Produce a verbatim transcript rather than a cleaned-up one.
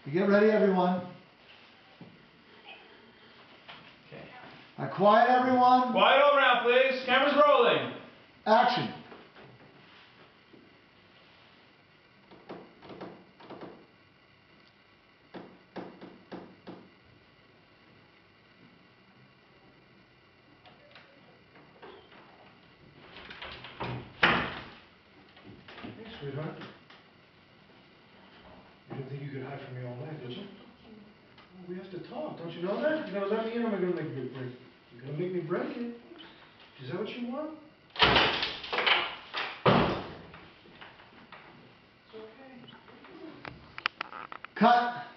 You get ready, everyone. Okay. Uh, quiet, everyone. Quiet over now, please. Camera's rolling. Action. Hey, sweetheart. You didn't think you could hide from me all night, did you? Well, we have to talk. Don't you know that? You're gonna let me in, or am I gonna make a big break? You're gonna make me break it. Is that what you want? It's okay. Cut.